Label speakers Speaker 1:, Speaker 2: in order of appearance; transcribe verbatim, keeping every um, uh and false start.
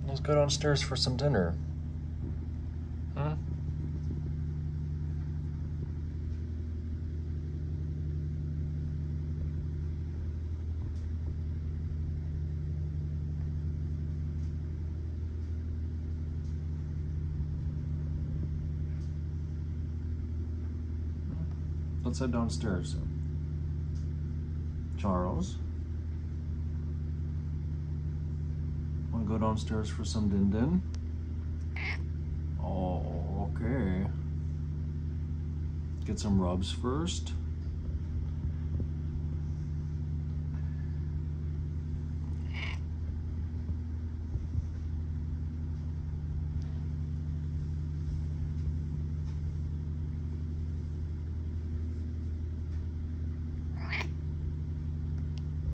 Speaker 1: Let's go downstairs for some dinner. Hmm? Let's head downstairs. Charles, wanna go downstairs for some din din? Oh, okay. Get some rubs first.